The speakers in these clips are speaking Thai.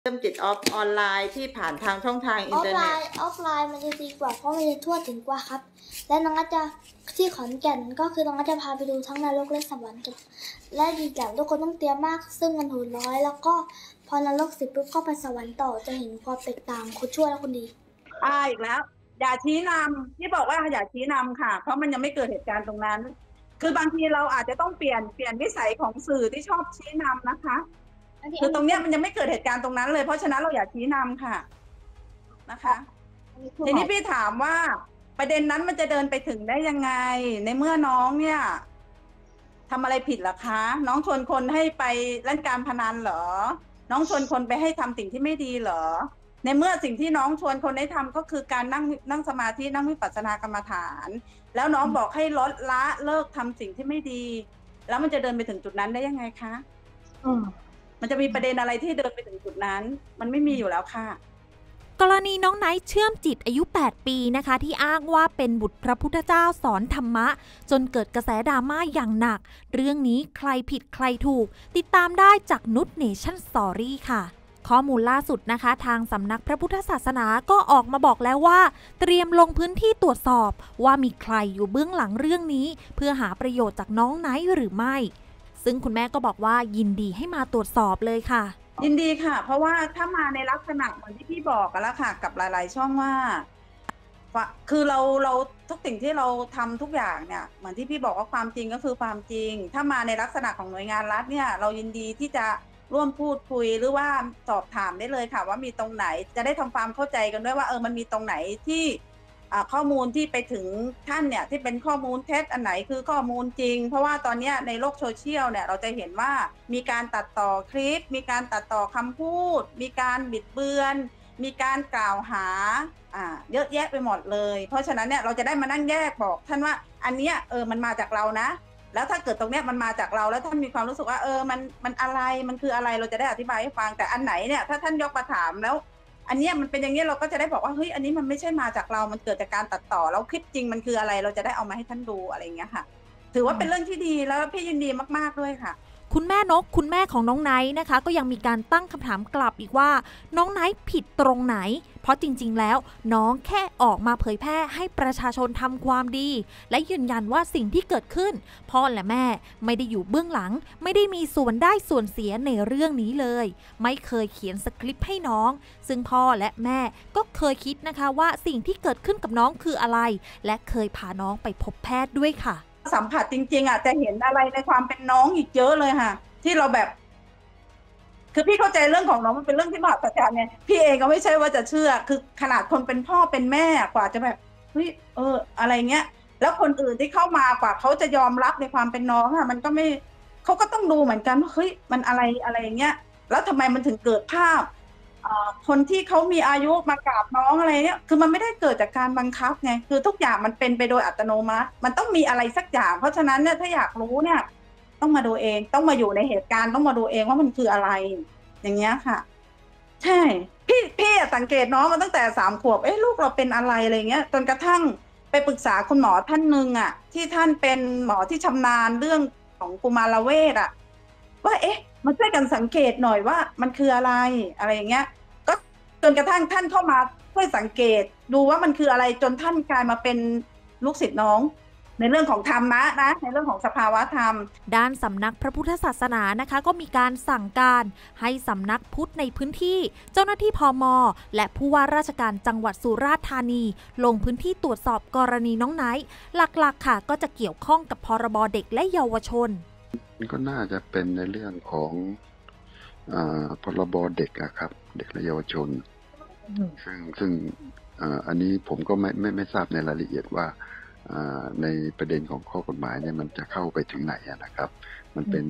เริ่มจิตออนไลน์ที่ผ่านทางช่องทางอินเทอร์เน็ตออฟไลน์มันจะดีกว่าเพราะมันจะทั่วถึงกว่าครับและน้องอาจจะที่ขอนแก่นก็คือน้องอาจจะพาไปดูทั้งนรกและสวรรค์กันและอีกอย่างทุกคนต้องเตรียมมากซึ่งมันโหดร้ายแล้วก็พอนรกเสร็จปุ๊บก็ไปสวรรค์ต่อจะเห็นความแตกต่างคนชั่วและคนดีอีกแล้วอย่าชี้นำที่บอกว่าอย่าชี้นำค่ะเพราะมันยังไม่เกิดเหตุการณ์ตรงนั้นคือบางทีเราอาจจะต้องเปลี่ยนวิสัยของสื่อที่ชอบชี้นำนะคะคือตรงเนี้ยมันยังไม่เกิดเหตุการณ์ตรงนั้นเลยเพราะฉะนั้นเราอย่าชี้นำค่ะนะคะทีนี้พี่ถามว่าประเด็นนั้นมันจะเดินไปถึงได้ยังไงในเมื่อน้องเนี่ยทำอะไรผิดหรอคะน้องชวนคนให้ไปเล่นการพนันเหรอน้องชวนคนไปให้ทำสิ่งที่ไม่ดีเหรอในเมื่อสิ่งที่น้องชวนคนให้ทำก็คือการนั่งสมาธินั่งวิปัสสนากรรมฐานแล้วน้องบอกให้ลดละเลิกทำสิ่งที่ไม่ดีแล้วมันจะเดินไปถึงจุดนั้นได้ยังไงคะมันจะมีประเด็นอะไรที่เดินไปถึงจุดนั้นมันไม่มีอยู่แล้วค่ะกรณีน้องไนท์เชื่อมจิตอายุ 8 ปีนะคะที่อ้างว่าเป็นบุตรพระพุทธเจ้าสอนธรรมะจนเกิดกระแสดราม่าอย่างหนักเรื่องนี้ใครผิดใครถูกติดตามได้จากนุชเนชั่นสตอรี่ค่ะข้อมูลล่าสุดนะคะทางสำนักพระพุทธศาสนาก็ออกมาบอกแล้วว่าเตรียมลงพื้นที่ตรวจสอบว่ามีใครอยู่เบื้องหลังเรื่องนี้เพื่อหาประโยชน์จากน้องไนท์หรือไม่ซึ่งคุณแม่ก็บอกว่ายินดีให้มาตรวจสอบเลยค่ะยินดีค่ะเพราะว่าถ้ามาในลักษณะเหมือนที่พี่บอกกันแล้วค่ะกับหลายๆช่องว่าคือเราทุกสิ่งที่เราทำทุกอย่างเนี่ยเหมือนที่พี่บอกว่าความจริงก็คือความจริงถ้ามาในลักษณะของหน่วยงานรัฐเนี่ยเรายินดีที่จะร่วมพูดคุยหรือว่าสอบถามได้เลยค่ะว่ามีตรงไหนจะได้ทำความเข้าใจกันด้วยว่ามันมีตรงไหนที่ข้อมูลที่ไปถึงท่านเนี่ยที่เป็นข้อมูลเท็จอันไหนคือข้อมูลจริงเพราะว่าตอนนี้ในโลกโซเชียลเนี่ยเราจะเห็นว่ามีการตัดต่อคลิปมีการตัดต่อคำพูดมีการบิดเบือนมีการกล่าวหาเยอะแยะไปหมดเลยเพราะฉะนั้นเนี่ยเราจะได้มานั่งแยกบอกท่านว่าอันเนี้ยมันมาจากเรานะแล้วถ้าเกิดตรงเนี้ยมันมาจากเราแล้วท่านมีความรู้สึกว่ามันอะไรมันคืออะไรเราจะได้อธิบายให้ฟังแต่อันไหนเนี่ยถ้าท่านยกมาถามแล้วอันนี้มันเป็นอย่างนี้เราก็จะได้บอกว่าเฮ้ยอันนี้มันไม่ใช่มาจากเรามันเกิดจากการตัดต่อแล้วคลิปจริงมันคืออะไรเราจะได้เอามาให้ท่านดูอะไรอย่างเงี้ยค่ะถือว่าเป็นเรื่องที่ดีแล้วพี่ยินดีมากๆด้วยค่ะคุณแม่นกคุณแม่ของน้องไนท์นะคะก็ยังมีการตั้งคำถามกลับอีกว่าน้องไนท์ผิดตรงไหนเพราะจริงๆแล้วน้องแค่ออกมาเผยแพร่ให้ประชาชนทำความดีและยืนยันว่าสิ่งที่เกิดขึ้นพ่อและแม่ไม่ได้อยู่เบื้องหลังไม่ได้มีส่วนได้ส่วนเสียในเรื่องนี้เลยไม่เคยเขียนสคริปต์ให้น้องซึ่งพ่อและแม่ก็เคยคิดนะคะว่าสิ่งที่เกิดขึ้นกับน้องคืออะไรและเคยพาน้องไปพบแพทย์ด้วยค่ะสัมผัสจริงๆจะเห็นอะไรในความเป็นน้องอีกเยอะเลยค่ะที่เราแบบคือพี่เข้าใจเรื่องของน้องมันเป็นเรื่องที่มหัศจรรย์เนี่ยพี่เองก็ไม่ใช่ว่าจะเชื่อคือขนาดคนเป็นพ่อเป็นแม่กว่าจะแบบเฮ้ยอะไรเงี้ยแล้วคนอื่นที่เข้ามากว่าเขาจะยอมรับในความเป็นน้องมันก็ไม่เขาก็ต้องดูเหมือนกันว่าเฮ้ยมันอะไรอย่างเงี้ยแล้วทำไมมันถึงเกิดภาพคนที่เขามีอายุมากราบน้องอะไรเนี่ยคือมันไม่ได้เกิดจากการบังคับไงคือทุกอย่างมันเป็นไปโดยอัตโนมัติมันต้องมีอะไรสักอย่างเพราะฉะนั้นเนี่ยถ้าอยากรู้เนี่ยต้องมาดูเองต้องมาอยู่ในเหตุการณ์ต้องมาดูเองว่ามันคืออะไรอย่างเงี้ยค่ะใช่พี่สังเกตน้องมาตั้งแต่3 ขวบลูกเราเป็นอะไรอะไรเงี้ยจนกระทั่งไปปรึกษาคุณหมอท่านหนึ่งที่ท่านเป็นหมอที่ชำนาญเรื่องของกุมารเวชว่ามันช่วยกันสังเกตหน่อยว่ามันคืออะไรอย่างเงี้ยก็จนกระทั่งท่านเข้ามาช่วยสังเกตดูว่ามันคืออะไรจนท่านกลายมาเป็นลูกศิษย์น้องในเรื่องของธรรมะนะในเรื่องของสภาวะธรรมด้านสำนักพระพุทธศาสนานะคะก็มีการสั่งการให้สำนักพุทธในพื้นที่เจ้าหน้าที่พม.และผู้ว่าราชการจังหวัดสุราษฎร์ธานีลงพื้นที่ตรวจสอบกรณีน้องไนท์หลักๆค่ะก็จะเกี่ยวข้องกับพรบเด็กและเยาวชนก็น่าจะเป็นในเรื่องของพรบเด็กครับเด็กและเยาวชนซึ่งอันนี้ผมก็ไม่ทราบในรายละเอียดว่าในประเด็นของข้อกฎหมายเนี่ยมันจะเข้าไปถึงไหนนะครับมันเป็น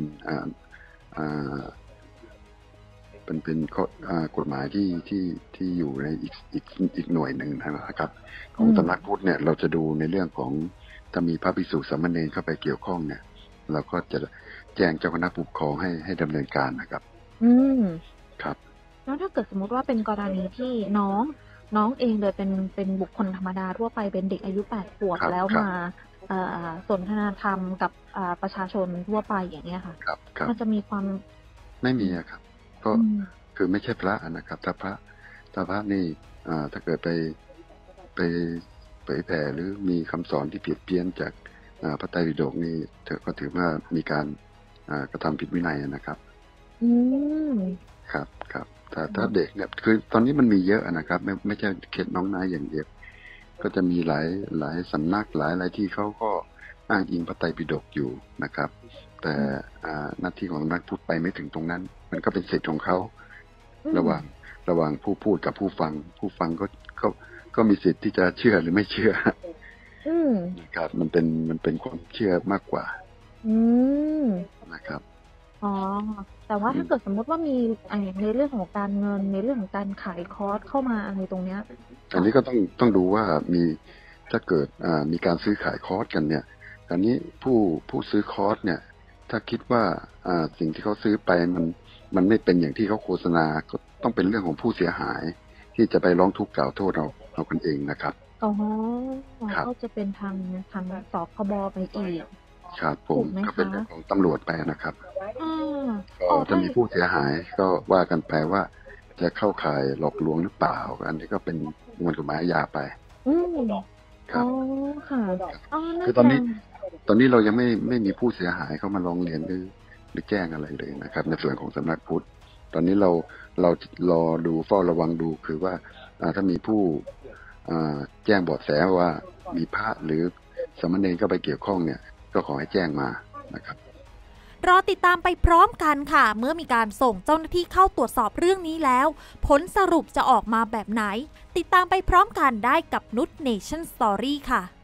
ข้อกฎหมายที่อยู่ในอีกหน่วยหนึ่งนะครับของสำนักพุทธเนี่ยเราจะดูในเรื่องของถ้ามีพระภิกษุสามเณรเข้าไปเกี่ยวข้องเนี่ยเราก็จะแจ้งเจ้าคณะผู้ปกครองให้ดำเนินการนะครับครับแล้วถ้าเกิดสมมติว่าเป็นกรณีที่น้องเองเลยเป็นบุคคลธรรมดาทั่วไปเป็นเด็กอายุ8 ขวบแล้วมาสนทนาธรรมกับประชาชนทั่วไปอย่างเงี้ยค่ะมันจะมีความไม่มีครับก็คือไม่ใช่พระนะครับถ้าพระนี่ถ้าเกิดไปเผยแผ่หรือมีคำสอนที่ผิดเพี้ยนจากพระไตรปิฎกนี่ก็ถือว่ามีการกระทำผิดวินัยนะครับครับถ้าเด็กเนี่ยคือตอนนี้มันมีเยอะนะครับไม่ใช่เคสน้องนายอย่างเดียวก็จะมีหลายสำนักหลายที่เขาก็อ้างอิงพระไตรปิฎกอยู่นะครับแต่หน้าที่ของนักพูดไปไม่ถึงตรงนั้นมันก็เป็นสิทธิ์ของเขาระหว่างผู้พูดกับผู้ฟังก็มีสิทธิ์ที่จะเชื่อหรือไม่เชื่อนะครับมันเป็นความเชื่อมากกว่านะครับแต่ว่าถ้าเกิดสมมติว่ามีในเรื่องของการเงินในเรื่องของการขายคอร์สเข้ามาอะไรตรงเนี้ยอันนี้ก็ต้องดูว่าถ้าเกิดมีการซื้อขายคอร์สกันเนี่ยอันนี้ผู้ซื้อคอร์สเนี่ยถ้าคิดว่าสิ่งที่เขาซื้อไปมันไม่เป็นอย่างที่เขาโฆษณาก็ต้องเป็นเรื่องของผู้เสียหายที่จะไปร้องทุกข์กล่าวโทษเรากันเองนะครับก็จะเป็นทางสคบไปอีกครับผมก็เป็นเรื่องของตำรวจไปนะครับก็จะมีผู้เสียหายก็ว่ากันไปว่าจะเข้าข่ายหลอกลวงหรือเปล่าอันนี้ก็เป็นมันกฎหมายอาญาไปครับคือตอนนี้เรายังไม่มีผู้เสียหายเข้ามาร้องเรียนหรือแจ้งอะไรเลยนะครับในส่วนของสำนักพุทธตอนนี้เรารอดูเฝ้าระวังดูคือว่าถ้ามีผู้แจ้งเบาะแสว่ามีพระหรือสามเณรเข้าไปเกี่ยวข้องเนี่ยก็ขอให้แจ้งมานะครับรอติดตามไปพร้อมกันค่ะเมื่อมีการส่งเจ้าหน้าที่เข้าตรวจสอบเรื่องนี้แล้วผลสรุปจะออกมาแบบไหนติดตามไปพร้อมกันได้กับนุช Nation Story ค่ะ